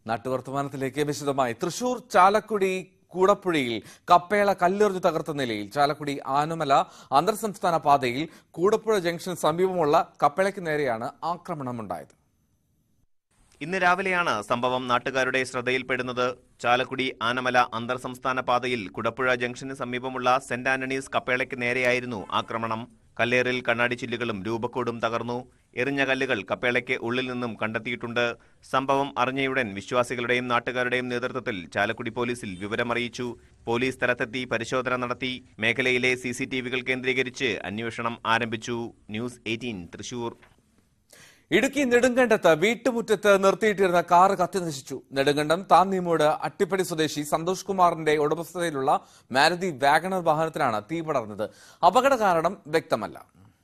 നാട്ടുവർത്തമാനത്തിലേക്ക് വിശദമായി തൃശൂർ ചാലക്കുടി കൂടപ്പുഴയിൽ കപ്പേള കല്ലെറിഞ്ഞു തകർത്ത നിലയിൽ ചാലക്കുടി ആനമല അന്തർ സംസ്ഥാന പാതയിൽ കൂടപ്പുഴ ജംഗ്ഷൻ സമീപമുള്ള കപ്പേളയ്ക്ക് നേരെയാണ് ആക്രമണമുണ്ടായത്. ഇന്ന് രാവിലെയാണ് സംഭവം നാട്ടുകാരുടെ ശ്രദ്ധയിൽപ്പെടുന്നത്. ചാലക്കുടി ആനമല അന്തർ സംസ്ഥാന പാതയിൽ കുടപ്പുഴ ജംഗ്ഷന് സമീപമുള്ള സെന്റ് ആന്റണീസ് കപ്പേളയ്ക്ക് നേരെയായിരുന്നു ആക്രമണം. കല്ലേറിൽ കണ്ണാടി ചില്ലുകളും രൂപക്കോടും തകർന്നു. എറിഞ്ഞ കല്ലുകൾ കപ്പേളയ്ക്ക് ഉള്ളിൽ നിന്നും കണ്ടെത്തിയിട്ടുണ്ട്. സംഭവം അറിഞ്ഞയുടൻ വിശ്വാസികളുടെയും നാട്ടുകാരുടെയും നേതൃത്വത്തിൽ ചാലക്കുടി പോലീസിൽ വിവരമറിയിച്ചു. പോലീസ് സ്ഥലത്തെത്തി പരിശോധന നടത്തി. മേഖലയിലെ CCTVകൾ കേന്ദ്രീകരിച്ച് അന്വേഷണം ആരംഭിച്ചു. ന്യൂസ് 18 തൃശൂർ. ഇടുക്കി നെടുങ്കണ്ടത്ത് വീട്ടുമുറ്റത്ത് നിർത്തിയിട്ടിരുന്ന കാറ് കത്തിനശിച്ചു. നെടുങ്കണ്ടം താന്നിമൂട് അട്ടിപ്പടി സ്വദേശി സന്തോഷ് കുമാറിന്റെ ഉടമസ്ഥതയിലുള്ള മാരുതി വാഗണർ വാഹനത്തിനാണ് തീ പടർന്നത്. അപകട കാരണം വ്യക്തമല്ല.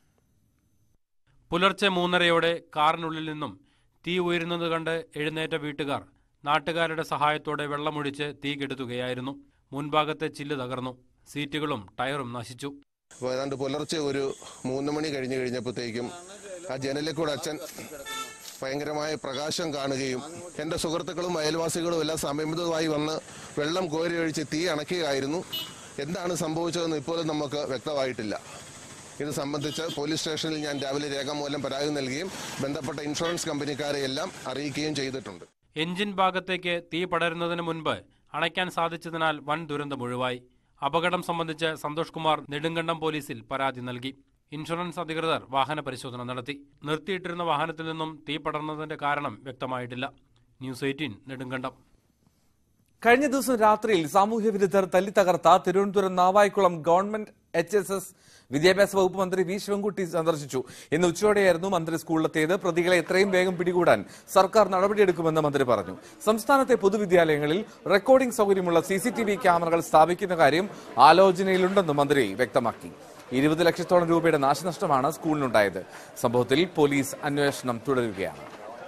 പുലർച്ചെ 3:30 കാറിനുള്ളിൽ നിന്നും തീ ഉയരുന്നത് കണ്ട് എഴുന്നേറ്റ വീട്ടുകാർ നാട്ടുകാരുടെ സഹായത്തോടെ വെള്ളമൊഴിച്ച് തീ കെടുത്തുകയായിരുന്നു. മുൻഭാഗത്തെ ചില്ല് തകർന്നു. സീറ്റുകളും ടയറും നശിച്ചു. ഏതാണ്ട് പുലർച്ചെ ഒരു 3 മണി കഴിഞ്ഞപ്പോഴത്തേക്കും ആ ജനലിൽ കൂടെ അച്ഛൻ ഭയങ്കരമായ പ്രകാശം കാണുകയും എൻ്റെ സുഹൃത്തുക്കളും അയൽവാസികളും എല്ലാം സമീപമായി വന്ന് വെള്ളം കോരി ഒഴിച്ച് തീ അണയ്ക്കുകയായിരുന്നു. എന്താണ് സംഭവിച്ചതെന്ന് ഇപ്പോഴും നമുക്ക് വ്യക്തമായിട്ടില്ല. ഇത് സംബന്ധിച്ച് പോലീസ് സ്റ്റേഷനിൽ ഞാൻ രാവിലെ രേഖാമൂലം പരാതി നൽകുകയും ബന്ധപ്പെട്ട ഇൻഷുറൻസ് കമ്പനിക്കാരെ എല്ലാം അറിയിക്കുകയും ചെയ്തിട്ടുണ്ട്. എഞ്ചിൻ ഭാഗത്തേക്ക് തീ പടരുന്നതിന് മുൻപ് അണയ്ക്കാൻ സാധിച്ചതിനാൽ വൻ ദുരന്തമൊഴിവായി. അപകടം സംബന്ധിച്ച് സന്തോഷ് കുമാർ നെടുങ്കണ്ടം പോലീസിൽ പരാതി നൽകി. ഇൻഷുറൻസ് അധികൃതർ വാഹന പരിശോധന നടത്തി. നിർത്തിയിട്ടിരുന്ന വാഹനത്തിൽ നിന്നും തീ പടർന്നതിന്റെ കാരണം വ്യക്തമായിട്ടില്ല. ന്യൂസ് 18 നെടുങ്കണ്ടം. കഴിഞ്ഞ ദിവസം രാത്രിയിൽ സാമൂഹ്യ വിരുദ്ധർ തല്ലി തകർത്ത തിരുവനന്തപുരം നാവായിക്കുളം ഗവൺമെന്റ് HSS വിദ്യാഭ്യാസ വകുപ്പ് മന്ത്രി വി ശിവൻകുട്ടി സന്ദർശിച്ചു. ഇന്ന് ഉച്ചയോടെയായിരുന്നു മന്ത്രി സ്കൂളിലെത്തിയത്. പ്രതികളെ എത്രയും വേഗം പിടികൂടാൻ സർക്കാർ നടപടിയെടുക്കുമെന്ന് മന്ത്രി പറഞ്ഞു. സംസ്ഥാനത്തെ പൊതുവിദ്യാലയങ്ങളിൽ റെക്കോർഡിംഗ് സൗകര്യമുള്ള CCTV ക്യാമറകൾ സ്ഥാപിക്കുന്ന കാര്യം ആലോചനയിലുണ്ടെന്നും മന്ത്രി വ്യക്തമാക്കി. 20 ലക്ഷത്തോളം രൂപയുടെ നാശനഷ്ടമാണ് സ്കൂളിനുണ്ടായത്. സംഭവത്തിൽ പോലീസ് അന്വേഷണം തുടരുകയാണ്.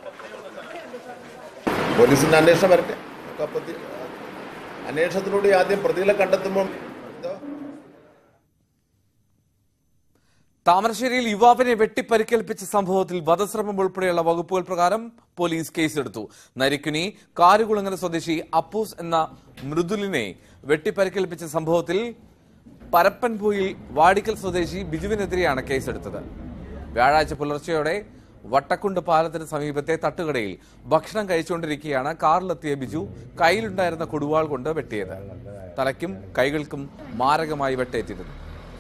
പോലീസിന്റെ അന്വേഷണം വരട്ടെ. അന്വേഷണത്തിലൂടെ ആദ്യം പ്രതികളെ കണ്ടെത്തുമ്പോൾ താമരശ്ശേരിയിൽ യുവാവിനെ വെട്ടിപ്പരിക്കേൽപ്പിച്ച സംഭവത്തിൽ വധശ്രമം ഉൾപ്പെടെയുള്ള വകുപ്പുകൾ പ്രകാരം പോലീസ് കേസെടുത്തു. നരിക്കുനി കാരുകുളങ്ങര സ്വദേശി അപ്പൂസ് എന്ന മൃദുലിനെ വെട്ടിപ്പരിക്കേൽപ്പിച്ച സംഭവത്തിൽ പരപ്പൻപൂയിൽ വാടിക്കൽ സ്വദേശി ബിജുവിനെതിരെയാണ് കേസെടുത്തത്. വ്യാഴാഴ്ച പുലർച്ചെയോടെ വട്ടക്കുണ്ട് പാലത്തിന് സമീപത്തെ തട്ടുകടയിൽ ഭക്ഷണം കഴിച്ചുകൊണ്ടിരിക്കെയാണ് കാറിലെത്തിയ ബിജു കയ്യിലുണ്ടായിരുന്ന കൊടുവാൾ കൊണ്ട് വെട്ടിയത്. തലയ്ക്കും കൈകൾക്കും മാരകമായി വെട്ടേറ്റിരുന്നു.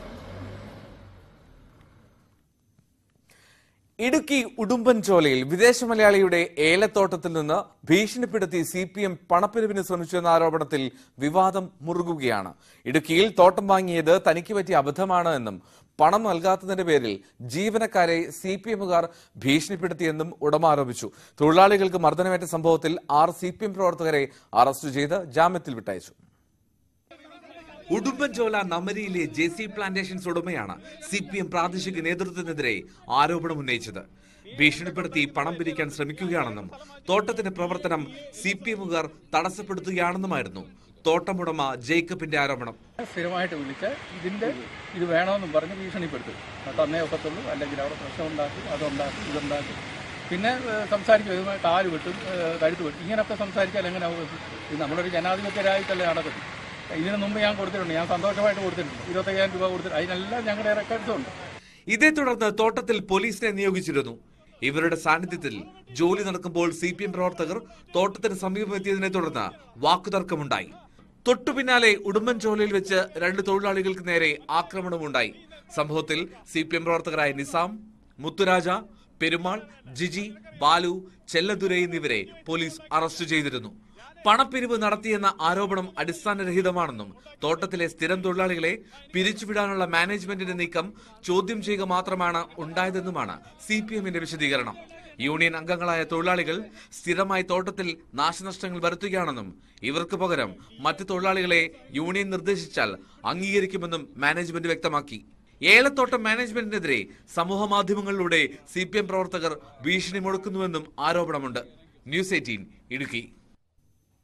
ഇടുക്കി ഉടുമ്പൻചോലയിൽ വിദേശ മലയാളിയുടെ ഏലത്തോട്ടത്തിൽ നിന്ന് ഭീഷണിപ്പെടുത്തി CPM പണപ്പിരിവിന് ശ്രമിച്ചു എന്ന ആരോപണത്തിൽ വിവാദം മുറുകുകയാണ്. ഇടുക്കിയിൽ തോട്ടം വാങ്ങിയത് തനിക്ക് പറ്റിയ അബദ്ധമാണ് എന്നും പണം നൽകാത്തതിന്റെ പേരിൽ ജീവനക്കാരെ CPMകാർ ഭീഷണിപ്പെടുത്തിയെന്നും ഉടമ ആരോപിച്ചു. തൊഴിലാളികൾക്ക് മർദ്ദനമേറ്റ സംഭവത്തിൽ 6 CPM പ്രവർത്തകരെ അറസ്റ്റ് ചെയ്ത് ജാമ്യത്തിൽ വിട്ടയച്ചു. ഉടുമ്പൻചോല നമരിയിലെ JC പ്ലാന്റേഷൻസ് ഉടമയാണ് CPM പ്രാദേശിക നേതൃത്വത്തിനെതിരെ ആരോപണം ഉന്നയിച്ചത്. ഭീഷണിപ്പെടുത്തി പണം പിരിക്കാൻ ശ്രമിക്കുകയാണെന്നും തോട്ടത്തിന്റെ പ്രവർത്തനം CPMകാർ തടസ്സപ്പെടുത്തുകയാണെന്നുമായിരുന്നു തോട്ടമുടമ ജേക്കബിന്റെ ആരോപണം. സ്ഥിരമായിട്ട് വിളിച്ച് ഇത് വേണമെന്നും പറഞ്ഞ് ഭീഷണിപ്പെടുത്തും. തന്നേ ഒക്കത്തുള്ളൂ, അല്ലെങ്കിൽ അവിടെ പ്രശ്നം ഉണ്ടാക്കി, അതുണ്ടാക്കി, ഇതുണ്ടാക്കി, പിന്നെ സംസാരിക്കും, കാല് വെട്ടും, കഴുത്ത് വെട്ടും, ഇങ്ങനെയൊക്കെ സംസാരിച്ചാൽ എങ്ങനെ ഇത് നമ്മളൊരു ജനാധിപത്യരായിട്ടല്ലേ നടക്കും. ഇതിനു മുമ്പ് ഞാൻ കൊടുത്തിട്ടുണ്ട്, ഞാൻ സന്തോഷമായിട്ട് കൊടുത്തിട്ടുണ്ട്, 25,000 രൂപ കൊടുത്തിട്ടുണ്ട്. അതിനെല്ലാം ഞങ്ങളുടെ റെക്കോർഡ്സും ഉണ്ട്. ഇതേ തുടർന്ന് തോട്ടത്തിൽ പോലീസിനെ നിയോഗിച്ചിരുന്നു. ഇവരുടെ സാന്നിധ്യത്തിൽ ജോലി നടക്കുമ്പോൾ CPM പ്രവർത്തകർ തോട്ടത്തിന് സമീപമെത്തിയതിനെ തുടർന്ന് വാക്കുതർക്കമുണ്ടായി. തൊട്ടുപിന്നാലെ ഉടുമ്പൻചോലയിൽ വെച്ച് 2 തൊഴിലാളികൾക്ക് നേരെ ആക്രമണമുണ്ടായി. സംഭവത്തിൽ CPM പ്രവർത്തകരായ നിസാം, മുത്തുരാജ, പെരുമാൾ, ജിജി, ബാലു, ചെല്ലദുരൈ എന്നിവരെ പോലീസ് അറസ്റ്റ് ചെയ്തിരുന്നു. പണപ്പിരിവ് നടത്തിയെന്ന ആരോപണം അടിസ്ഥാനരഹിതമാണെന്നും തോട്ടത്തിലെ സ്ഥിരം തൊഴിലാളികളെ പിരിച്ചുവിടാനുള്ള മാനേജ്മെന്റിന്റെ നീക്കം ചോദ്യം ചെയ്യുക മാത്രമാണ് ഉണ്ടായതെന്നുമാണ് CPMന്റെ വിശദീകരണം. യൂണിയൻ അംഗങ്ങളായ തൊഴിലാളികൾ സ്ഥിരമായി തോട്ടത്തിൽ നാശനഷ്ടങ്ങൾ വരുത്തുകയാണെന്നും ഇവർക്ക് പകരം മറ്റ് തൊഴിലാളികളെ യൂണിയൻ നിർദ്ദേശിച്ചാൽ അംഗീകരിക്കുമെന്നും മാനേജ്മെന്റ് വ്യക്തമാക്കി. ഏലത്തോട്ടം മാനേജ്മെന്റിനെതിരെ സമൂഹ മാധ്യമങ്ങളിലൂടെ CPM പ്രവർത്തകർ ഭീഷണി മുഴക്കുന്നുവെന്നും ആരോപണമുണ്ട്. ന്യൂസ് 18 ഇടുക്കി.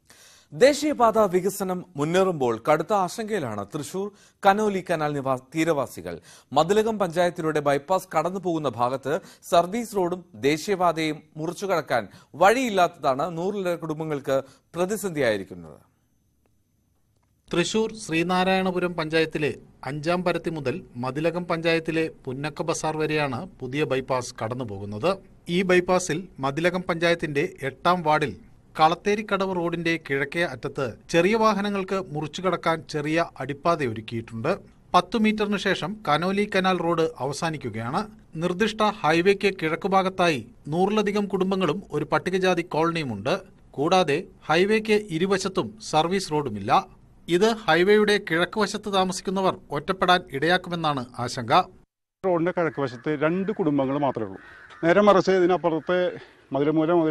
ദേശീയപാത വികസനം മുന്നേറുമ്പോൾ കടുത്ത ആശങ്കയിലാണ് തൃശൂർ കനോലി കനാൽ തീരവാസികൾ. മതിലകം പഞ്ചായത്തിലൂടെ ബൈപ്പാസ് കടന്നുപോകുന്ന ഭാഗത്ത് സർവീസ് റോഡും ദേശീയപാതയും മുറിച്ചുകടക്കാൻ വഴിയില്ലാത്തതാണ് നൂറിലേറെ കുടുംബങ്ങൾക്ക് പ്രതിസന്ധിയായിരിക്കുന്നത്. തൃശൂർ ശ്രീനാരായണപുരം പഞ്ചായത്തിലെ 5-ാം പരത്തി മുതൽ മതിലകം പഞ്ചായത്തിലെ പുന്നക്ക ബസാർ വരെയാണ് പുതിയ ബൈപ്പാസ് കടന്നുപോകുന്നത്. ഈ ബൈപ്പാസിൽ മതിലകം പഞ്ചായത്തിന്റെ 8-ാം വാർഡിൽ കളത്തേരിക്കടവ് റോഡിന്റെ കിഴക്കേ അറ്റത്ത് ചെറിയ വാഹനങ്ങൾക്ക് മുറിച്ചുകടക്കാൻ ചെറിയ അടിപ്പാതയൊരുക്കിയിട്ടുണ്ട്. 10 മീറ്ററിന് ശേഷം കനോലി കനാൽ റോഡ് അവസാനിക്കുകയാണ്. നിർദ്ദിഷ്ട ഹൈവേക്ക് കിഴക്കുഭാഗത്തായി 100-ലധികം കുടുംബങ്ങളും ഒരു പട്ടികജാതി കോളനിയുമുണ്ട്. കൂടാതെ ഹൈവേക്ക് ഇരുവശത്തും സർവീസ് റോഡുമില്ല. ഇത് ഹൈവേയുടെ കിഴക്ക് വശത്ത് താമസിക്കുന്നവർ ഒറ്റപ്പെടാൻ ഇടയാക്കുമെന്നാണ് ആശങ്ക. റോഡിന്റെ കിഴക്ക് വശത്ത് 2 കുടുംബങ്ങൾ മാത്രമേ ഉള്ളൂ. നേരെ മറിച്ച് ഇതിനപ്പുറത്ത് മതിലമൂല മുതൽ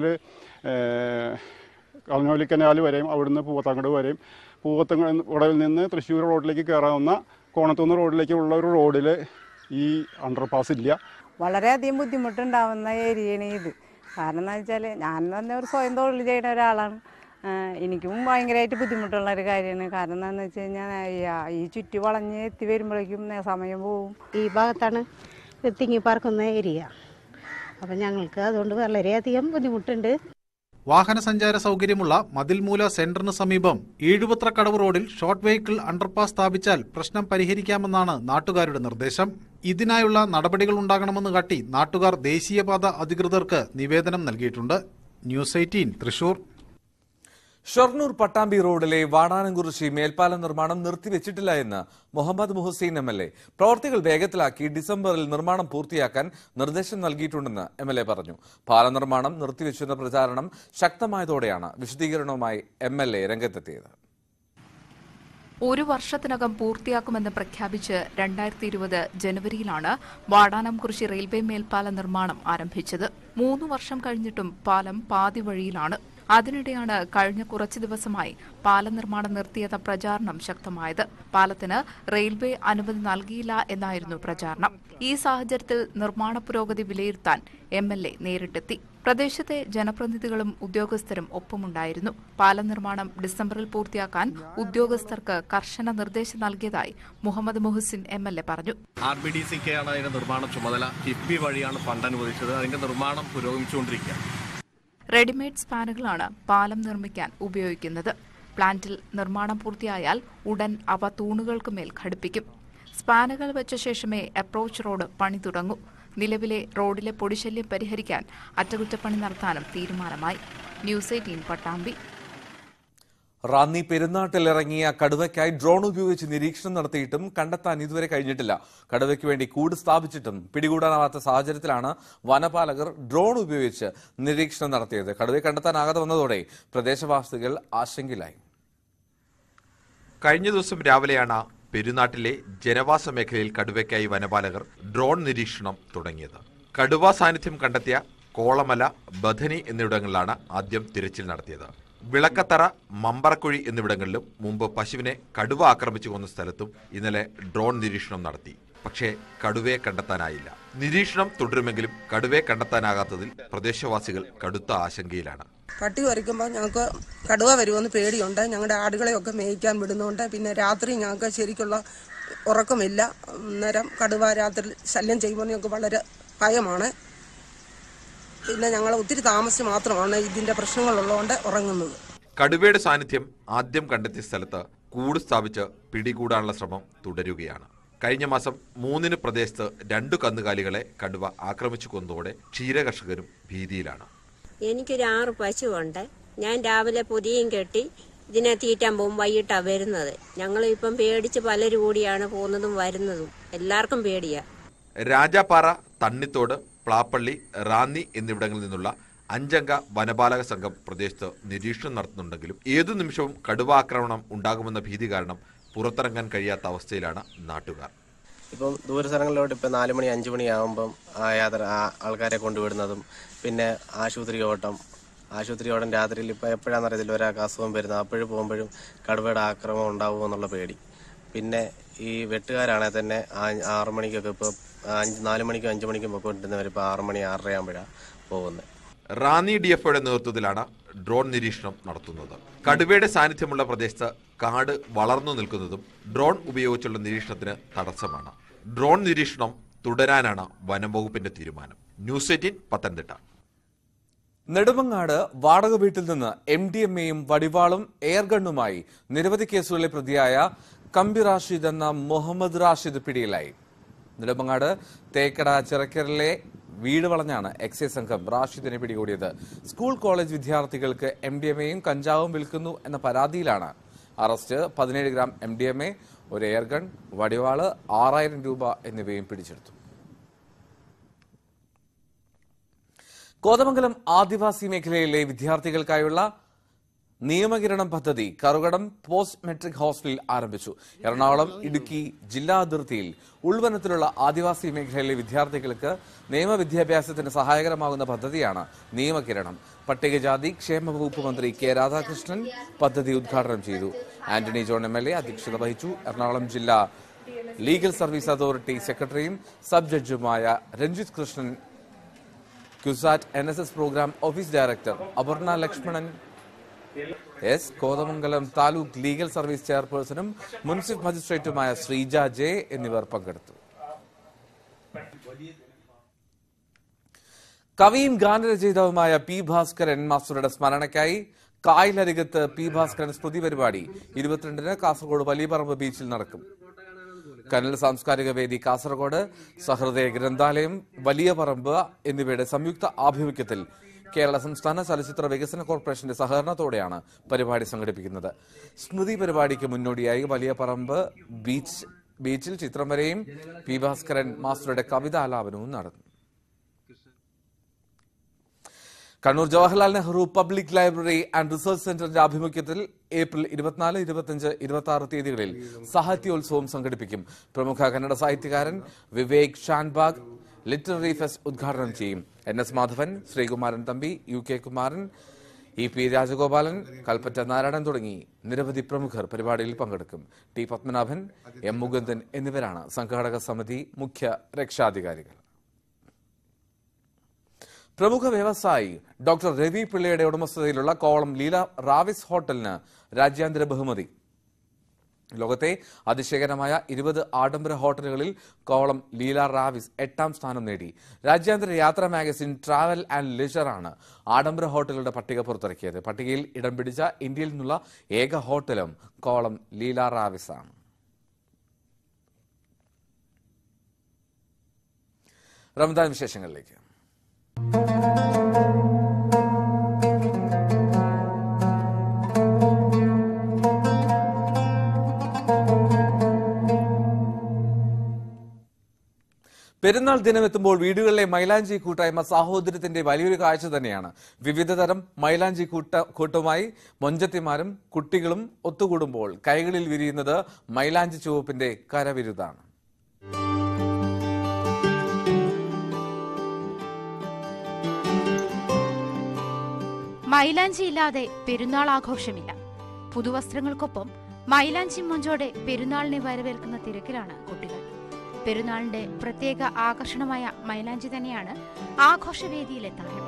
കനോലി കനാൽ വരെയും അവിടുന്ന് പൂവത്താങ്കട് വരെയും പൂവത്താങ്കടവിൽ നിന്ന് തൃശ്ശൂർ റോഡിലേക്ക് കയറാവുന്ന കോണത്തുനിന്ന് റോഡിലേക്കുള്ള ഒരു റോഡിൽ ഈ അണ്ടർപാസ് ഇല്ല. വളരെയധികം ബുദ്ധിമുട്ടുണ്ടാവുന്ന ഏരിയയാണ് ഇത്. കാരണം എന്താ വെച്ചാൽ ഞാൻ തന്നെ ഒരു സ്വയം തൊഴിൽ ചെയ്യുന്ന ഒരാളാണ്. എനിക്കും ഭയങ്കരമായിട്ട് ബുദ്ധിമുട്ടുള്ള ഒരു കാര്യമാണ്. കാരണം എന്താണെന്ന് വെച്ച് കഴിഞ്ഞാൽ ഈ ചുറ്റി വളഞ്ഞ് എത്തി വരുമ്പോഴേക്കും സമയം പോവും. ഈ ഭാഗത്താണ് തിങ്ങി പാർക്കുന്ന ഏരിയ. അപ്പം ഞങ്ങൾക്ക് അതുകൊണ്ട് വളരെയധികം ബുദ്ധിമുട്ടുണ്ട്. വാഹന സഞ്ചാര സൗകര്യമുള്ള മതിൽമൂല സെന്ററിന് സമീപം ഈഴുപത്രക്കടവ് റോഡിൽ ഷോർട്ട് വെഹിക്കിൾ അണ്ടർപാസ് സ്ഥാപിച്ചാൽ പ്രശ്നം പരിഹരിക്കാമെന്നാണ് നാട്ടുകാരുടെ നിർദ്ദേശം. ഇതിനായുള്ള നടപടികൾ ഉണ്ടാകണമെന്ന് കാട്ടി നാട്ടുകാർ ദേശീയപാത അധികൃതർക്ക് നിവേദനം നൽകിയിട്ടുണ്ട്. ന്യൂസ് 18 തൃശൂർ. ഷൊർണൂർ പട്ടാമ്പി റോഡിലെ വാടാനംകുറിശി മേൽപ്പാലം നിർമ്മാണം നിർത്തിവെച്ചിട്ടില്ല എന്ന് മുഹമ്മദ് മുഹസീൻ MLA. പ്രവൃത്തികൾ വേഗത്തിലാക്കി ഡിസംബറിൽ നിർമ്മാണം പൂർത്തിയാക്കാൻ നിർദ്ദേശം നൽകിയിട്ടുണ്ടെന്ന് MLA പറഞ്ഞു. പാലം നിർമ്മാണം നിർത്തിവെച്ചെന്ന പ്രചാരണം ശക്തമായതോടെയാണ് വിശദീകരണവുമായി MLA രംഗത്തെത്തിയത്. 1 വർഷത്തിനകം പൂർത്തിയാക്കുമെന്ന് പ്രഖ്യാപിച്ച് 2020 ജനുവരിയിലാണ് വാടാനംകുറിശി റെയിൽവേ മേൽപ്പാല നിർമ്മാണം ആരംഭിച്ചത്. 3 വർഷം കഴിഞ്ഞിട്ടും പാലം പാതി വഴിയിലാണ്. അതിനിടെയാണ് കഴിഞ്ഞ കുറച്ചു ദിവസമായി പാലം നിർമ്മാണം നിർത്തിയെന്ന പ്രചാരണം ശക്തമായത്. പാലത്തിന് റെയിൽവേ അനുമതി നൽകിയില്ല എന്നായിരുന്നു പ്രചാരണം. ഈ സാഹചര്യത്തിൽ നിർമ്മാണ പുരോഗതി വിലയിരുത്താൻ MLA നേരിട്ടെത്തി. പ്രദേശത്തെ ജനപ്രതിനിധികളും ഉദ്യോഗസ്ഥരും ഒപ്പമുണ്ടായിരുന്നു. പാലം നിർമ്മാണം ഡിസംബറിൽ പൂർത്തിയാക്കാൻ ഉദ്യോഗസ്ഥർക്ക് കർശന നിർദ്ദേശം നൽകിയതായി മുഹമ്മദ് മുഹസിൻ MLA പറഞ്ഞു. RBDCക്കാണ് അതിന്റെ നിർമ്മാണ ചുമതല. കിഫ്ബി വഴിയാണ് ഫണ്ട് അനുവദിച്ചത്. അതിന്റെ നിർമ്മാണം പുരോഗമിച്ചുകൊണ്ടിരിക്കുകയാണ്. റെഡിമെയ്ഡ് സ്പാനുകളാണ് പാലം നിർമ്മിക്കാൻ ഉപയോഗിക്കുന്നത്. പ്ലാന്റിൽ നിർമ്മാണം പൂർത്തിയായാൽ ഉടൻ അവ തൂണുകൾക്ക് മേൽ ഘടിപ്പിക്കും. സ്പാനുകൾ വെച്ച ശേഷമേ അപ്രോച്ച് റോഡ് പണി തുടങ്ങൂ. നിലവിലെ റോഡിലെ പൊടിശല്യം പരിഹരിക്കാൻ അറ്റകുറ്റപ്പണി നടത്താനും തീരുമാനമായി. ന്യൂസ് 18 പട്ടാമ്പി. റാന്നി പെരുന്നാട്ടിലിറങ്ങിയ കടുവയ്ക്കായി ഡ്രോൺ ഉപയോഗിച്ച് നിരീക്ഷണം നടത്തിയിട്ടും കണ്ടെത്താൻ ഇതുവരെ കഴിഞ്ഞിട്ടില്ല. കടുവയ്ക്ക് വേണ്ടി കൂട് സ്ഥാപിച്ചിട്ടും പിടികൂടാനാവാത്ത സാഹചര്യത്തിലാണ് വനപാലകർ ഡ്രോൺ ഉപയോഗിച്ച് നിരീക്ഷണം നടത്തിയത്. കടുവയെ കണ്ടെത്താനാകാതെ വന്നതോടെ പ്രദേശവാസികൾ ആശങ്കയിലായി. കഴിഞ്ഞ ദിവസം രാവിലെയാണ് പെരുന്നാട്ടിലെ ജനവാസ മേഖലയിൽ കടുവയ്ക്കായി വനപാലകർ ഡ്രോൺ നിരീക്ഷണം തുടങ്ങിയത്. കടുവ സാന്നിധ്യം കണ്ടെത്തിയ കോളമല, ബഥനി എന്നിവിടങ്ങളിലാണ് ആദ്യം തിരച്ചിൽ നടത്തിയത്. വിളക്കത്തറ, മമ്പറക്കുഴി എന്നിവിടങ്ങളിലും മുമ്പ് പശുവിനെ കടുവ ആക്രമിച്ചു കൊന്ന സ്ഥലത്തും ഇന്നലെ ഡ്രോൺ നിരീക്ഷണം നടത്തി. പക്ഷേ കടുവയെ കണ്ടെത്താനായില്ല. നിരീക്ഷണം തുടരുമെങ്കിലും കടുവയെ കണ്ടെത്താനാകാത്തതിൽ പ്രദേശവാസികൾ കടുത്ത ആശങ്കയിലാണ്. പട്ടി വരയ്ക്കുമ്പോൾ ഞങ്ങൾക്ക് കടുവ വരുമെന്ന് പേടിയുണ്ട്. ഞങ്ങളുടെ ആടുകളെയൊക്കെ മേയ്ക്കാൻ വിടുന്നുണ്ട്. പിന്നെ രാത്രി ഞങ്ങൾക്ക് ശരിക്കുള്ള ഉറക്കമില്ല. അന്നേരം കടുവ രാത്രി ശല്യം ചെയ്യുമ്പോൾ ഞങ്ങൾക്ക് വളരെ ഭയമാണ്. പിന്നെ ഞങ്ങൾ ഒത്തിരി താമസിച്ച് മാത്രമാണ് ഇതിന്റെ പ്രശ്നങ്ങളുള്ളതുകൊണ്ട് ഉറങ്ങുന്നത്. കടുവയുടെ സാന്നിധ്യം ആദ്യം കണ്ടെത്തിയ സ്ഥലത്ത് കൂട് സ്ഥാപിച്ച് പിടികൂടാനുള്ള ശ്രമം തുടരുകയാണ്. കഴിഞ്ഞ മാസം 3 പ്രദേശത്ത് 2 കന്നുകാലികളെ കടുവ ആക്രമിച്ചു കൊന്നതോടെ ക്ഷീരകർഷകരും ഭീതിയിലാണ്. എനിക്കൊരു 6 പശുവുണ്ട്. ഞാൻ രാവിലെ പൊതിയും കെട്ടി ഇതിനെ തീറ്റാൻ പോകും. വൈകിട്ടാണ് വരുന്നത്. ഞങ്ങളിപ്പം പേടിച്ച് പലരും കൂടിയാണ് പോകുന്നതും വരുന്നതും. എല്ലാവർക്കും പേടിയാ. രാജാപ്പാറ, തണ്ണിത്തോട്, പ്ലാപ്പള്ളി, റാന്നി എന്നിവിടങ്ങളിൽ നിന്നുള്ള 5 അംഗ വനപാലക സംഘം പ്രദേശത്ത് നിരീക്ഷണം നടത്തുന്നുണ്ടെങ്കിലും ഏതു നിമിഷവും കടുവ ആക്രമണം ഉണ്ടാകുമെന്ന ഭീതി കാരണം പുറത്തിറങ്ങാൻ കഴിയാത്ത അവസ്ഥയിലാണ് നാട്ടുകാർ. ഇപ്പം ദൂരസ്ഥലങ്ങളിലോട്ട് ഇപ്പം 4 മണി 5 മണിയാകുമ്പം ആൾക്കാരെ കൊണ്ടുവിടുന്നതും പിന്നെ ആശുപത്രി ഓട്ടം രാത്രിയിൽ ഇപ്പം എപ്പോഴാണെന്നറിയത്തില്ല ഒരാൾക്ക് അസുഖം വരുന്നത്. അപ്പോഴും പോകുമ്പോഴും കടുവയുടെ ആക്രമണം ഉണ്ടാവുമോ എന്നുള്ള പേടി. പിന്നെ ഈ വെട്ടുകാരാണെങ്കിൽ തന്നെ 6 മണിക്കൊക്കെ ഇപ്പോൾ 4 മണിക്കും 5 മണിക്കും പൊയ്ക്കൊണ്ടിരുന്നവർ ഇപ്പോൾ 6 മണി 6:30 ആകുമ്പോഴാണ് പോകുന്നത്. റാന്നി DFOയുടെ നേതൃത്വത്തിലാണ് ഡ്രോൺ നിരീക്ഷണം നടത്തുന്നത്. കടുവയുടെ സാന്നിധ്യമുള്ള പ്രദേശത്ത് കാട് വളർന്നു നിൽക്കുന്നതും ഡ്രോൺ ഉപയോഗിച്ചുള്ള നിരീക്ഷണത്തിന് തടസ്സമാണ്. ഡ്രോൺ നിരീക്ഷണം തുടരാനാണ് വനം വകുപ്പിന്റെ തീരുമാനം. ന്യൂസ് 18 പത്തനംതിട്ട. നെടുമങ്ങാട് വാടക വീട്ടിൽ നിന്ന് MDMAയും വടിവാളും എയർഗണ്ണുമായി നിരവധി കേസുകളിലെ പ്രതിയായ കമ്പി റാഷിദ് എന്ന മുഹമ്മദ് റാഷിദ് പിടിയിലായി. നെടുമങ്ങാട് തേക്കട ചിറക്കലിലെ വീട് വളഞ്ഞാണ് എക്സൈസ് സംഘം റാഷിദിനെ പിടികൂടിയത്. സ്കൂൾ കോളേജ് വിദ്യാർത്ഥികൾക്ക് MDMAയും കഞ്ചാവും വിൽക്കുന്നു എന്ന പരാതിയിലാണ് അറസ്റ്റ്. 17 ഗ്രാം MDMA, ഒരു എയർഗൺ, വടിവാള്, 6000 രൂപ എന്നിവയും പിടിച്ചെടുത്തു. കോതമംഗലം ആദിവാസി മേഖലയിലെ വിദ്യാർത്ഥികൾക്കായുള്ള നിയമകിരണം പദ്ധതി കറുകടം പോസ്റ്റ് മെട്രിക് ഹോസ്റ്റലിൽ ആരംഭിച്ചു. എറണാകുളം ഇടുക്കി ജില്ലാ അതിർത്തിയിൽ ഉൾവനത്തിലുള്ള ആദിവാസി മേഖലയിലെ വിദ്യാർത്ഥികൾക്ക് നിയമവിദ്യാഭ്യാസത്തിന് സഹായകരമാകുന്ന പദ്ധതിയാണ് നിയമകിരണം. പട്ടികജാതി ക്ഷേമ വകുപ്പ് മന്ത്രി കെ രാധാകൃഷ്ണൻ പദ്ധതി ഉദ്ഘാടനം ചെയ്തു. ആന്റണി ജോൺ MLA അധ്യക്ഷത വഹിച്ചു. എറണാകുളം ജില്ലാ ലീഗൽ സർവീസ് അതോറിറ്റി സെക്രട്ടറിയും സബ് ജഡ്ജുമായ Ranjith Krishnan, CUSAT NSS programme office director Aparna Lakshmanan S, Kothamangalam taluk legal service ചെയർപേഴ്സണും മുനിസിപ്പൽ മജിസ്ട്രേറ്റുമായ ശ്രീജ J എന്നിവർ പങ്കെടുത്തു. കവിയും ഗാനരചയിതാവുമായ P. ഭാസ്കരൻ മാസ്റ്ററുടെ സ്മരണയ്ക്കായി കായലരികത്ത് P. ഭാസ്കരൻ സ്മൃതി പരിപാടി 22-ന് കാസർഗോഡ് വലിയപറമ്പ് ബീച്ചിൽ നടക്കും. കനൽ സാംസ്കാരിക വേദി കാസർഗോഡ്, സഹൃദയ ഗ്രന്ഥാലയം വലിയ പറമ്പ് എന്നിവയുടെ സംയുക്ത ആഭിമുഖ്യത്തിൽ കേരള സംസ്ഥാന ചലച്ചിത്ര വികസന കോർപ്പറേഷന്റെ സഹകരണത്തോടെയാണ് പരിപാടി സംഘടിപ്പിക്കുന്നത്. സ്മൃതി പരിപാടിക്ക് മുന്നോടിയായി വലിയ പറമ്പ് ബീച്ചിൽ ചിത്രം വരെയും P. ഭാസ്കരൻ മാസ്റ്ററുടെ കവിതാലാപനവും നടന്നു. Kannur Jawaharlal Nehru public library and research സെന്ററിന്റെ ആഭിമുഖ്യത്തിൽ ഏപ്രിൽ 24, 25, 26 തീയതികളിൽ സാഹിത്യോത്സവം സംഘടിപ്പിക്കും. പ്രമുഖ കന്നഡ സാഹിത്യകാരൻ വിവേക് ഷാൻബാഗ് ലിറ്റററി ഫെസ്റ്റ് ഉദ്ഘാടനം ചെയ്യും. NS Madhavan, Sreekumaran Thampi, UK Kumaran, EP Rajagopalan, Kalpetta Narayanan തുടങ്ങി നിരവധി പ്രമുഖർ പരിപാടിയിൽ പങ്കെടുക്കും. T. പത്മനാഭൻ, M. മുകുന്ദൻ എന്നിവരാണ് സംഘാടക സമിതി മുഖ്യ രക്ഷാധികാരികൾ. പ്രമുഖ വ്യവസായി ഡോക്ടർ രവി പിള്ളയുടെ ഉടമസ്ഥതയിലുള്ള കോവളം ലീല റാവിസ് ഹോട്ടലിന് രാജ്യാന്തര ബഹുമതി. ലോകത്തെ അതിശയകരമായ 20 ആഡംബര ഹോട്ടലുകളിൽ കോവളം ലീല റാവിസ് 8ാം സ്ഥാനം നേടി. രാജ്യാന്തര യാത്രാ മാഗസിൻ ട്രാവൽ ആൻഡ് ലിഷർ ആണ് ആഡംബര ഹോട്ടലുകളുടെ പട്ടിക പുറത്തിറക്കിയത്. പട്ടികയിൽ ഇടം പിടിച്ച ഇന്ത്യയിൽ നിന്നുള്ള ഏക ഹോട്ടലും കോവളം ലീല റാവിസ് ആണ്. റമദാൻ വിശേഷങ്ങളിലേക്ക്. പെരുന്നാൾ ദിനമെത്തുമ്പോൾ വീടുകളിലെ മൈലാഞ്ചി കൂട്ടായ്മ സാഹോദര്യത്തിന്റെ വലിയൊരു കാഴ്ച തന്നെയാണ്. വിവിധതരം മൈലാഞ്ചി കൂട്ടുമായി മൊഞ്ചത്തിമാരും കുട്ടികളും ഒത്തുകൂടുമ്പോൾ കൈകളിൽ വിരിയുന്നത് മൈലാഞ്ചി ചുവപ്പിന്റെ കരവിരുതാണ്. മൈലാഞ്ചി ഇല്ലാതെ പെരുന്നാൾ ആഘോഷമില്ല. പുതുവസ്ത്രങ്ങൾക്കൊപ്പം മൈലാഞ്ചി മൊഞ്ചോടെ പെരുന്നാളിനെ വരവേൽക്കുന്ന തിരക്കിലാണ് കുട്ടികൾ. പെരുന്നാളിന്റെ പ്രത്യേക ആകർഷണമായ മൈലാഞ്ചി തന്നെയാണ് ആഘോഷവേദിയിലെ താരം.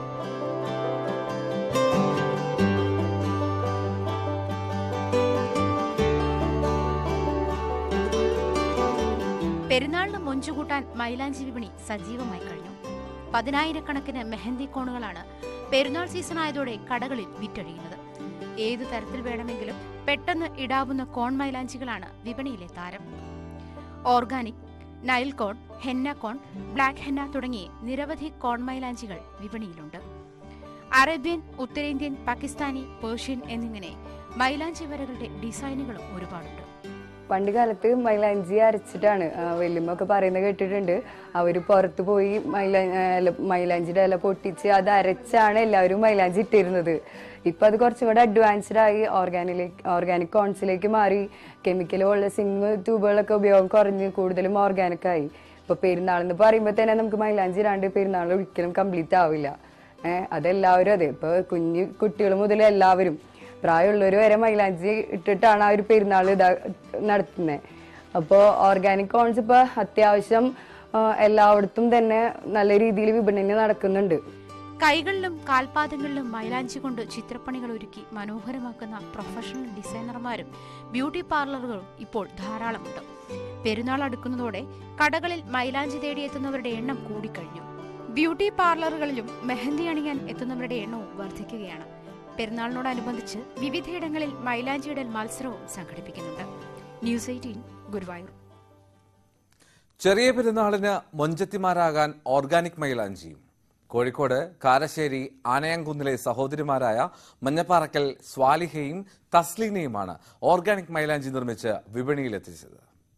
പെരുന്നാളിന് മൊഞ്ചുകൂട്ടാൻ മൈലാഞ്ചി വിപണി സജീവമായി കഴിഞ്ഞു. 10,000-കണക്കിന് മെഹന്തി കോണുകളാണ് പെരുന്നാൾ സീസണായതോടെ കടകളിൽ വിറ്റഴിയുന്നത്. ഏതു തരത്തിൽ വേണമെങ്കിലും പെട്ടെന്ന് ഇടാവുന്ന കോൺ മൈലാഞ്ചികളാണ് വിപണിയിലെ താരം. Organic, nail cone, henna cone, black henna തുടങ്ങിയ നിരവധി കോൺ മൈലാഞ്ചികൾ വിപണിയിലുണ്ട്. അറേബ്യൻ, ഉത്തരേന്ത്യൻ, പാകിസ്ഥാനി, പേർഷ്യൻ എന്നിങ്ങനെ മൈലാഞ്ചി വരകളുടെ ഡിസൈനുകളും ഒരുപാടുണ്ട്. പണ്ട് കാലത്ത് മൈലാഞ്ചി അരച്ചിട്ടാണ് വല്യമ്മൊക്കെ പറയുന്നത് കേട്ടിട്ടുണ്ട്. അവർ പുറത്ത് പോയി മൈലാഞ്ചിയുടെ ഇല പൊട്ടിച്ച് അത് അരച്ചാണ് എല്ലാവരും മൈലാഞ്ചി ഇട്ടിരുന്നത്. ഇപ്പം അത് കുറച്ചും കൂടെ അഡ്വാൻസ്ഡ് ആയി ഓർഗാനിക് കോൺസിലേക്ക് മാറി. കെമിക്കലുള്ള സിങ് ട്യൂബുകളൊക്കെ ഉപയോഗം കുറഞ്ഞ് കൂടുതലും ഓർഗാനിക് ആയി. ഇപ്പൊ പെരുന്നാളെന്ന് പറയുമ്പോൾ തന്നെ നമുക്ക് മൈലാഞ്ചി ഇടാണ്ട് പെരുന്നാൾ ഒരിക്കലും കംപ്ലീറ്റ് ആവില്ല. അതെല്ലാവരും അതെ, ഇപ്പൊ കുഞ്ഞു കുട്ടികൾ മുതൽ എല്ലാവരും പ്രായമുള്ളവർ വരെ മൈലാഞ്ചി ഇട്ടിട്ടാണ് ആ ഒരു പെരുന്നാൾ നടത്തുന്നത്. അപ്പോൾ ഓർഗാനിക് കോൺസ് ഇപ്പോൾ അത്യാവശ്യം എല്ലായിടത്തും തന്നെ നല്ല രീതിയിൽ വിപണനം നടക്കുന്നുണ്ട്. കൈകളിലും കാൽപാദങ്ങളിലും മൈലാഞ്ചി കൊണ്ട് ചിത്രപ്പണികൾ ഒരുക്കി മനോഹരമാക്കുന്ന പ്രൊഫഷണൽ ഡിസൈനർമാരും ബ്യൂട്ടി പാർലറുകളും ഇപ്പോൾ ധാരാളമുണ്ട്. പെരുന്നാൾ അടുക്കുന്നതോടെ കടകളിൽ മൈലാഞ്ചി തേടിയെത്തുന്നവരുടെ എണ്ണം കൂടിക്കഴിഞ്ഞു. ബ്യൂട്ടി പാർലറുകളിലും മെഹന്തി അണിയാൻ എത്തുന്നവരുടെ എണ്ണവും വർദ്ധിക്കുകയാണ്. പെരുന്നാളിനോടനുബന്ധിച്ച് വിവിധയിടങ്ങളിൽ മൈലാഞ്ചിയിടൽ മത്സരവും സംഘടിപ്പിക്കുന്നുണ്ട്. ന്യൂസ് 18 ഗുരുവായൂർ. ചെറിയ പെരുന്നാളിന് മൊഞ്ചത്തിമാരാകാൻ ഓർഗാനിക് മൈലാഞ്ചിയും. കോഴിക്കോട് കാരശ്ശേരി ആനയാംകുന്നിലെ സഹോദരിമാരായ മഞ്ഞപ്പാറക്കൽ സ്വാലിഹയും തസ്ലീനയുമാണ് ഓർഗാനിക് മൈലാഞ്ചി നിർമ്മിച്ച് വിപണിയിലെത്തിച്ചത്.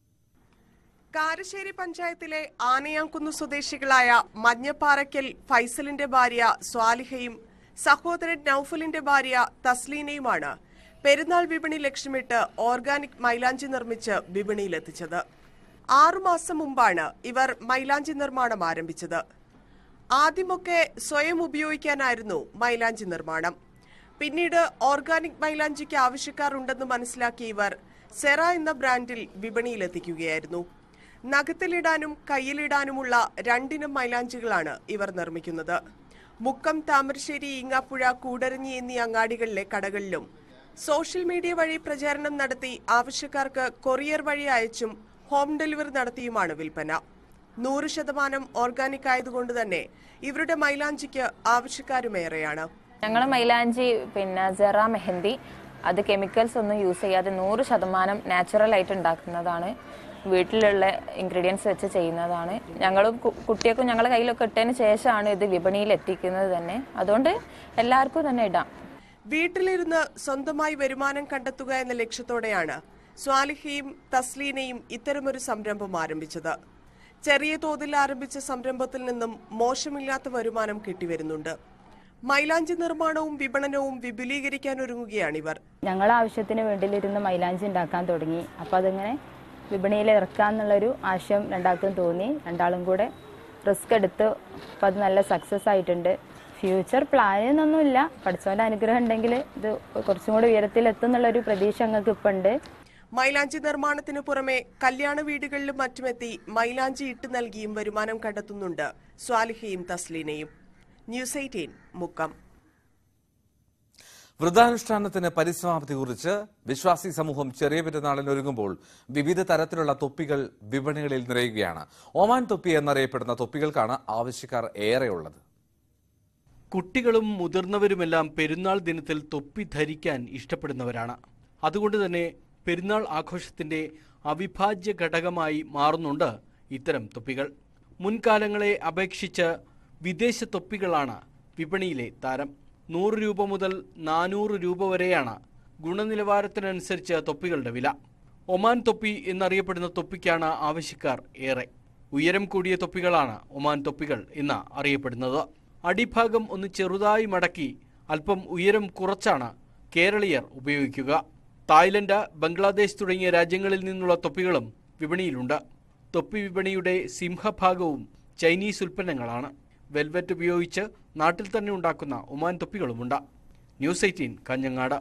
കാരശ്ശേരി പഞ്ചായത്തിലെ ആനയാംകുന്ന് സ്വദേശികളായ മഞ്ഞപ്പാറയ്ക്കൽ ഫൈസലിന്റെ ഭാര്യ സ്വാലിഹയും സഹോദരൻ നൌഫലിന്റെ ഭാര്യ തസ്ലീനയുമാണ് പെരുന്നാൾ വിപണി ലക്ഷ്യമിട്ട് ഓർഗാനിക് മൈലാഞ്ചി നിർമ്മിച്ച് വിപണിയിലെത്തിച്ചത്. 6 മാസം മുമ്പാണ് ഇവർ മൈലാഞ്ചി നിർമ്മാണം ആരംഭിച്ചത്. ആദ്യമൊക്കെ സ്വയം ഉപയോഗിക്കാനായിരുന്നു മൈലാഞ്ചി നിർമ്മാണം. പിന്നീട് ഓർഗാനിക് മൈലാഞ്ചിക്ക് ആവശ്യക്കാർ ഉണ്ടെന്ന് മനസ്സിലാക്കിയ ഇവർ സെറ എന്ന ബ്രാൻഡിൽ വിപണിയിലെത്തിക്കുകയായിരുന്നു. നഖത്തിലിടാനും കയ്യിലിടാനുമുള്ള 2 ഇനം മൈലാഞ്ചികളാണ് ഇവർ നിർമ്മിക്കുന്നത്. മുക്കം, താമരശ്ശേരി, ഈങ്ങാപ്പുഴ, കൂടരഞ്ഞി എന്നീ അങ്ങാടികളിലെ കടകളിലും സോഷ്യൽ മീഡിയ വഴി പ്രചാരണം നടത്തി ആവശ്യക്കാർക്ക് കൊറിയർ വഴി അയച്ചും ഹോം ഡെലിവറി നടത്തിയുമാണ് വിൽപ്പന. 100% ഓർഗാനിക് ആയതുകൊണ്ട് തന്നെ ഇവരുടെ മൈലാഞ്ചിക്ക് ആവശ്യക്കാരുമേറെയാണ്. ഞങ്ങൾ മൈലാഞ്ചി സെറ മെഹന്തി അത് കെമിക്കൽസ് ഒന്നും യൂസ് ചെയ്യാതെ 100% നാച്ചുറൽ ആയിട്ട് ഉണ്ടാക്കുന്നതാണ്. വീട്ടിലുള്ള ഇൻഗ്രീഡിയൻസ് വെച്ച് ചെയ്യുന്നതാണ്. ഞങ്ങളും കുട്ടികൾക്കും ഞങ്ങളുടെ കയ്യിലൊക്കെ ഇട്ടതിന് ശേഷമാണ് ഇത് വിപണിയിൽ എത്തിക്കുന്നത് തന്നെ. അതുകൊണ്ട് എല്ലാവർക്കും തന്നെ ഇടാം. വീട്ടിലിരുന്ന് സ്വന്തമായി വരുമാനം കണ്ടെത്തുക എന്ന ലക്ഷ്യത്തോടെയാണ് സ്വാലിഹയും തസ്ലീനയും ഇത്തരമൊരു സംരംഭം ആരംഭിച്ചത്. ചെറിയ തോതിൽ ആരംഭിച്ച സംരംഭത്തിൽ നിന്നും മോശമില്ലാത്ത വരുമാനം കിട്ടിവരുന്നുണ്ട്. മൈലാഞ്ചി നിർമ്മാണവും വിപണനവും വിപുലീകരിക്കാനൊരുങ്ങുകയാണിവർ. ഞങ്ങളുടെ ആവശ്യത്തിന് വേണ്ടിയിരുന്ന് മൈലാഞ്ചി ഉണ്ടാക്കാൻ തുടങ്ങി. അപ്പോൾ അതിങ്ങനെ വിപണിയിൽ ഇറക്കാന്നുള്ളൊരു ആശയം രണ്ടാൾക്കും തോന്നി. രണ്ടാളും കൂടെ റിസ്ക് എടുത്ത് അപ്പോൾ അത് നല്ല സക്സസ് ആയിട്ടുണ്ട്. ഫ്യൂച്ചർ പ്ലാനൊന്നുമില്ല. പഠിച്ചവൻ്റെ അനുഗ്രഹം ഉണ്ടെങ്കിൽ ഇത് കുറച്ചും കൂടി ഉയരത്തിലെത്തും എന്നുള്ളൊരു പ്രതീക്ഷ ഞങ്ങൾക്ക് ഇപ്പം ഉണ്ട്. മൈലാഞ്ചി നിർമ്മാണത്തിന് പുറമെ കല്യാണ വീടുകളിലും മറ്റുമെത്തി മൈലാഞ്ചി ഇട്ട് നൽകിയും വരുമാനം കണ്ടെത്തുന്നുണ്ട് സ്വാലിഹയും തസ്ലീനയും. ന്യൂസ് 18 മുക്കം. വ്രതാനുഷ്ഠാനത്തിന് പരിസമാപ്തി കുറിച്ച് വിശ്വാസി സമൂഹം ചെറിയ പെരുന്നാളിന് ഒരുങ്ങുമ്പോൾ വിവിധ തരത്തിലുള്ള തൊപ്പികൾ വിപണികളിൽ നിറയുകയാണ്. ഒമാൻ തൊപ്പി എന്നറിയപ്പെടുന്ന തൊപ്പികൾക്കാണ് ആവശ്യക്കാർ ഏറെയുള്ളത്. കുട്ടികളും മുതിർന്നവരുമെല്ലാം പെരുന്നാൾ ദിനത്തിൽ തൊപ്പി ധരിക്കാൻ ഇഷ്ടപ്പെടുന്നവരാണ്. അതുകൊണ്ട് തന്നെ പെരുന്നാൾ ആഘോഷത്തിന്റെ അവിഭാജ്യ ഘടകമായി മാറുന്നുണ്ട് ഇത്തരം തൊപ്പികൾ. മുൻകാലങ്ങളെ അപേക്ഷിച്ച് വിദേശ തൊപ്പികളാണ് വിപണിയിലെ താരം. 100 രൂപ മുതൽ 400 രൂപ വരെയാണ് ഗുണനിലവാരത്തിനനുസരിച്ച് തൊപ്പികളുടെ വില. ഒമാൻ തൊപ്പി എന്നറിയപ്പെടുന്ന തൊപ്പിക്കാണ് ആവശ്യക്കാർ ഏറെ. ഉയരം കൂടിയ തൊപ്പികളാണ് ഒമാൻ തൊപ്പികൾ എന്ന് അറിയപ്പെടുന്നത്. അടിഭാഗം ഒന്ന് ചെറുതായി മടക്കി അല്പം ഉയരം കുറച്ചാണ് കേരളീയർ ഉപയോഗിക്കുക. തായ്ലൻഡ്, ബംഗ്ലാദേശ് തുടങ്ങിയ രാജ്യങ്ങളിൽ നിന്നുള്ള തൊപ്പികളും വിപണിയിലുണ്ട്. തൊപ്പി വിപണിയുടെ സിംഹഭാഗവും ചൈനീസ് ഉൽപ്പന്നങ്ങളാണ്. വെൽവെറ്റ് ഉപയോഗിച്ച് നാട്ടിൽ തന്നെ ഉണ്ടാക്കുന്ന ഒമാൻ തൊപ്പികളുമുണ്ട്. ന്യൂസ് 18 കാഞ്ഞങ്ങാട്.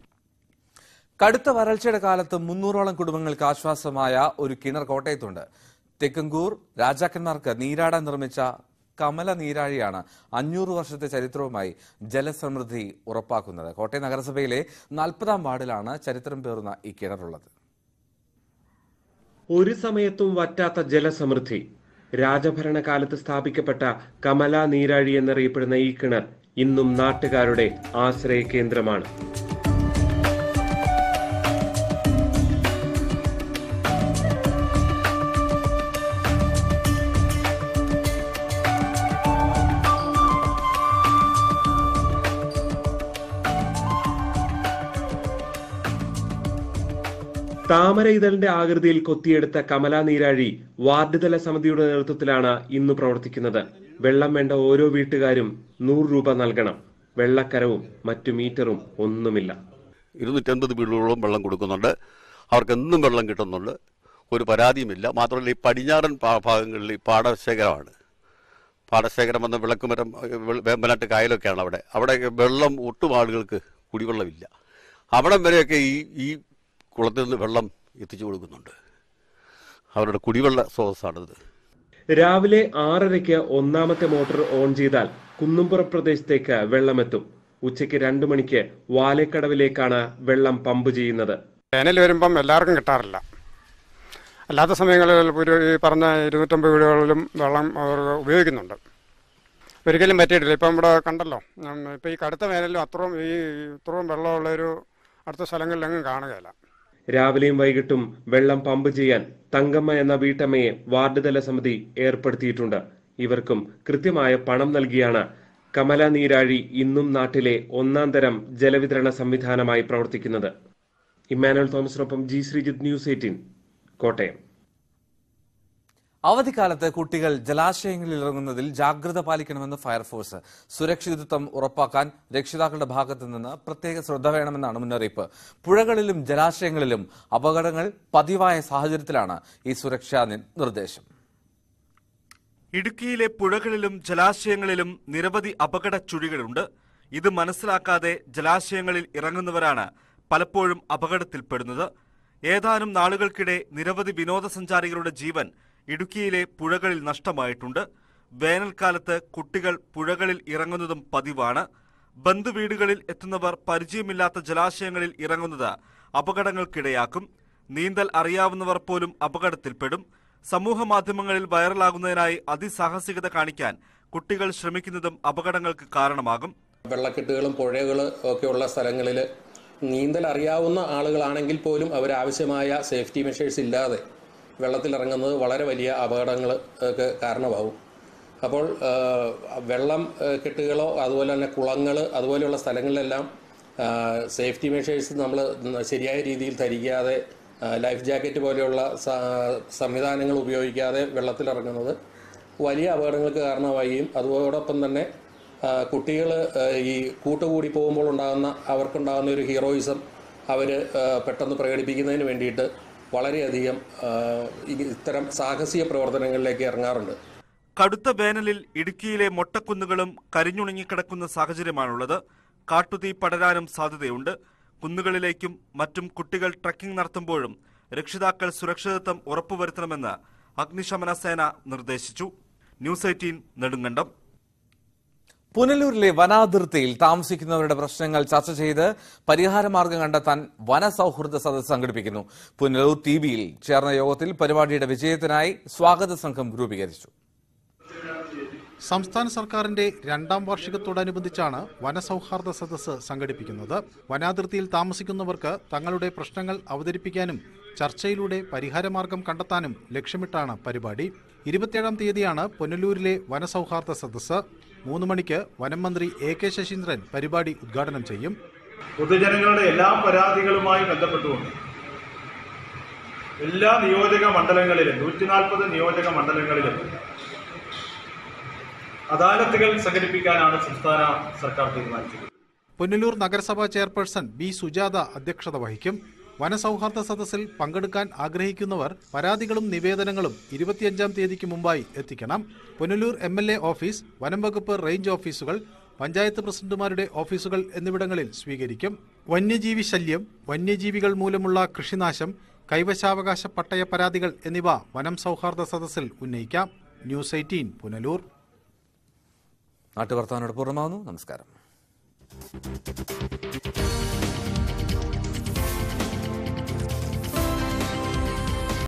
കടുത്ത വരൾച്ചയുടെ കാലത്ത് 300ഓളം കുടുംബങ്ങൾക്ക് ആശ്വാസമായ ഒരു കിണർ കോട്ടയത്തുണ്ട്. തെക്കങ്കൂർ രാജാക്കന്മാർക്ക് നീരാടാൻ നിർമ്മിച്ച കമല നീരാഴിയാണ് 500 വർഷത്തെ ചരിത്രവുമായി ജലസമൃദ്ധി ഉറപ്പാക്കുന്നത്. കോട്ടയം നഗരസഭയിലെ 40ാം വാർഡിലാണ് ചരിത്രം പേറുന്ന ഈ കിണറുള്ളത്. ഒരു സമയത്തും വറ്റാത്ത ജലസമൃദ്ധി. രാജഭരണകാലത്ത് സ്ഥാപിക്കപ്പെട്ട കമല നീരാഴി എന്നറിയപ്പെടുന്ന ഈ കിണർ ഇന്നും നാട്ടുകാരുടെ ആശ്രയ കേന്ദ്രമാണ്. താമര ഇതളിന്റെ ആകൃതിയിൽ കൊത്തിയെടുത്ത കമല നീരാഴി വാർഡ് തല സമിതിയുടെ നേതൃത്വത്തിലാണ് ഇന്ന് പ്രവർത്തിക്കുന്നത്. വെള്ളം വേണ്ട ഓരോ വീട്ടുകാരും 100 രൂപ നൽകണം. വെള്ളക്കരവും മറ്റു മീറ്ററും ഒന്നുമില്ല. 250 വീടുകളോളം വെള്ളം കൊടുക്കുന്നുണ്ട്. അവർക്ക് എന്നും വെള്ളം കിട്ടുന്നുണ്ട്. ഒരു പരാതിയുമില്ല. മാത്രമല്ല ഈ പടിഞ്ഞാറൻ ഭാഗങ്ങളിൽ ഈ പാടശേഖരമാണ്. പാടശേഖരം വന്ന വിളക്കുമരം, വേമ്പനാട്ട് കായലൊക്കെയാണ് അവിടെ വെള്ളം ഒട്ടും ആളുകൾക്ക് കുടിവെള്ളമില്ല. അവിടം വരെയൊക്കെ ഈ കുളത്തിൽ നിന്ന് വെള്ളം എത്തിച്ചു കൊടുക്കുന്നുണ്ട്. അവരുടെ കുടിവെള്ള സ്രോതസ്സാണിത്. രാവിലെ 6:30 ഒന്നാമത്തെ മോട്ടോർ ഓൺ ചെയ്താൽ കുന്നുംപുറം പ്രദേശത്തേക്ക് വെള്ളമെത്തും. ഉച്ചയ്ക്ക് 2 മണിക്ക് വാലേക്കടവിലേക്കാണ് വെള്ളം പമ്പ് ചെയ്യുന്നത്. വേനൽ വരുമ്പം എല്ലാവർക്കും കിട്ടാറില്ല. അല്ലാത്ത സമയങ്ങളിൽ ഈ പറഞ്ഞ 250 വീടുകളിലും വെള്ളം ഉപയോഗിക്കുന്നുണ്ട്. ഒരിക്കലും പറ്റിയിട്ടില്ല. ഇപ്പം ഇവിടെ കണ്ടല്ലോ, ഇപ്പം ഈ കടുത്ത വേനലിലും ഇത്രയും വെള്ളമുള്ളൊരു അടുത്ത സ്ഥലങ്ങളിലെങ്ങും കാണുകയില്ല. രാവിലെയും വൈകിട്ടും വെള്ളം പമ്പ് ചെയ്യാൻ തങ്കമ്മ എന്ന വീട്ടമ്മയെ വാർഡ് തല സമിതി ഏർപ്പെടുത്തിയിട്ടുണ്ട്. ഇവർക്കും കൃത്യമായ പണം നൽകിയാണ് കമല നീരാഴി ഇന്നും നാട്ടിലെ 1ാം തരം ജലവിതരണ സംവിധാനമായി പ്രവർത്തിക്കുന്നത്. ഇമ്മാനുവൽ തോമസിനൊപ്പം ജി ശ്രീജിത്ത്, ന്യൂസ് 18, കോട്ടയം. അവധിക്കാലത്ത് കുട്ടികൾ ജലാശയങ്ങളിൽ ഇറങ്ങുന്നതിൽ ജാഗ്രത പാലിക്കണമെന്ന് ഫയർഫോഴ്സ്. സുരക്ഷിതത്വം ഉറപ്പാക്കാൻ രക്ഷിതാക്കളുടെ ഭാഗത്തു നിന്ന് പ്രത്യേക ശ്രദ്ധ വേണമെന്നാണ് മുന്നറിയിപ്പ്. പുഴകളിലും ജലാശയങ്ങളിലും അപകടങ്ങൾ പതിവായ സാഹചര്യത്തിലാണ് ഈ സുരക്ഷാ നിർദ്ദേശം. ഇടുക്കിയിലെ പുഴകളിലും ജലാശയങ്ങളിലും നിരവധി അപകട ചുഴികളുണ്ട്. ഇത് മനസ്സിലാക്കാതെ ജലാശയങ്ങളിൽ ഇറങ്ങുന്നവരാണ് പലപ്പോഴും അപകടത്തിൽപ്പെടുന്നത്. ഏതാനും നാളുകൾക്കിടെ നിരവധി വിനോദസഞ്ചാരികളുടെ ജീവൻ ഇടുക്കിയിലെ പുഴകളിൽ നഷ്ടമായിട്ടുണ്ട്. വേനൽക്കാലത്ത് കുട്ടികൾ പുഴകളിൽ ഇറങ്ങുന്നതും പതിവാണ്. ബന്ധുവീടുകളിൽ എത്തുന്നവർ പരിചയമില്ലാത്ത ജലാശയങ്ങളിൽ ഇറങ്ങുന്നത് അപകടങ്ങൾക്കിടയാക്കും. നീന്തൽ അറിയാവുന്നവർ പോലും അപകടത്തിൽപ്പെടും. സമൂഹ മാധ്യമങ്ങളിൽ വൈറലാകുന്നതിനായി അതിസാഹസികത കാണിക്കാൻ കുട്ടികൾ ശ്രമിക്കുന്നതും അപകടങ്ങൾക്ക് കാരണമാകും. വെള്ളക്കെട്ടുകളും പുഴകളും ഒക്കെയുള്ള സ്ഥലങ്ങളിൽ നീന്തൽ അറിയാവുന്ന ആളുകളാണെങ്കിൽ പോലും അവരാവശ്യമായ സേഫ്റ്റി മെഷേഴ്സ് ഇല്ലാതെ വെള്ളത്തിലിറങ്ങുന്നത് വളരെ വലിയ അപകടങ്ങൾക്ക് കാരണമാകും. അപ്പോൾ വെള്ളം കെട്ടുകളോ അതുപോലെ തന്നെ കുളങ്ങൾ അതുപോലെയുള്ള സ്ഥലങ്ങളിലെല്ലാം സേഫ്റ്റി മെഷേഴ്സ് നമ്മൾ ശരിയായ രീതിയിൽ ധരിക്കാതെ ലൈഫ് ജാക്കറ്റ് പോലെയുള്ള സംവിധാനങ്ങൾ ഉപയോഗിക്കാതെ വെള്ളത്തിലിറങ്ങുന്നത് വലിയ അപകടങ്ങൾക്ക് കാരണമാവുകയും അതോടൊപ്പം തന്നെ കുട്ടികൾ ഈ കൂട്ടുകൂടി പോകുമ്പോൾ അവർക്കുണ്ടാകുന്ന ഒരു ഹീറോയിസം അവർ പെട്ടെന്ന് പ്രകടിപ്പിക്കുന്നതിന് വേണ്ടിയിട്ട് വളരെയധികം ഇത്തരം സാഹസിക പ്രവർത്തനങ്ങളിലേക്ക് ഇറങ്ങാറുണ്ട്. കടുത്ത വേനലിൽ ഇടുക്കിയിലെ മൊട്ടക്കുന്നുകളും കരിഞ്ഞുണങ്ങിക്കിടക്കുന്ന സാഹചര്യമാണുള്ളത്. കാട്ടുതീ പടരാനും സാധ്യതയുണ്ട്. കുന്നുകളിലേക്കും മറ്റും കുട്ടികൾ ട്രക്കിംഗ് നടത്തുമ്പോഴും രക്ഷിതാക്കൾ സുരക്ഷിതത്വം ഉറപ്പുവരുത്തണമെന്ന് അഗ്നിശമന സേന നിർദ്ദേശിച്ചു. ന്യൂസ് 18 നെടുങ്കണ്ടം. പുനലൂരിലെ വനാതിർത്തിയിൽ താമസിക്കുന്നവരുടെ പ്രശ്നങ്ങൾ ചർച്ച ചെയ്ത് പരിഹാരമാർഗം കണ്ടെത്താൻ വനസൗഹൃദ സദസ്സ് സംഘടിപ്പിക്കുന്നു. പുനലൂർ ടിവിയിൽ ചേർന്ന യോഗത്തിൽ പരിപാടിയുടെ വിജയത്തിനായി സ്വാഗത സംഘം രൂപീകരിച്ചു. സംസ്ഥാന സർക്കാരിന്റെ 2ാം വാർഷികത്തോടനുബന്ധിച്ചാണ് വനസൗഹാർദ്ദ സദസ്സ് സംഘടിപ്പിക്കുന്നത്. വനാതിർത്തിയിൽ താമസിക്കുന്നവർക്ക് തങ്ങളുടെ പ്രശ്നങ്ങൾ അവതരിപ്പിക്കാനും ചർച്ചയിലൂടെ പരിഹാരമാർഗം കണ്ടെത്താനും ലക്ഷ്യമിട്ടാണ് പരിപാടി. 27-ാം തീയതിയാണ് പുനലൂരിലെ വനസൗഹാർദ്ദ സദസ്സ്. 3 മണിക്ക് വനം മന്ത്രി AK ശശീന്ദ്രൻ പരിപാടി ഉദ്ഘാടനം ചെയ്യും. പൊതുജനങ്ങളുടെ എല്ലാ പരാതികളുമായി ബന്ധപ്പെട്ടുകൊണ്ട് എല്ലാ നിയോജക മണ്ഡലങ്ങളിലും 140 നിയോജക മണ്ഡലങ്ങളിലും അദാലത്തുകൾ സംഘടിപ്പിക്കാനാണ് സംസ്ഥാന സർക്കാർ തീരുമാനിച്ചത്. പുനലൂർ നഗരസഭാ ചെയർപേഴ്സൺ B സുജാത അധ്യക്ഷത വഹിക്കും. വനസൗഹാർദ്ദ സദസ്സിൽ പങ്കെടുക്കാൻ ആഗ്രഹിക്കുന്നവർ പരാതികളും നിവേദനങ്ങളും 25-ാം തീയതിക്ക് മുമ്പായി എത്തിക്കണം. പുനലൂർ MLA ഓഫീസ്, വനം വകുപ്പ് റേഞ്ച് ഓഫീസുകൾ, പഞ്ചായത്ത് പ്രസിഡന്റുമാരുടെ ഓഫീസുകൾ എന്നിവിടങ്ങളിൽ സ്വീകരിക്കും. വന്യജീവി ശല്യം, വന്യജീവികൾ മൂലമുള്ള കൃഷിനാശം, കൈവശാവകാശ പട്ടയ പരാതികൾ എന്നിവ വനം സൗഹാർദ്ദ സദസ്സിൽ ഉന്നയിക്കാം. ന്യൂസ് 18 പുനലൂർ. നാട്ടുവർത്താനോട് പൂർണ്ണമാകുന്നു. നമസ്കാരം.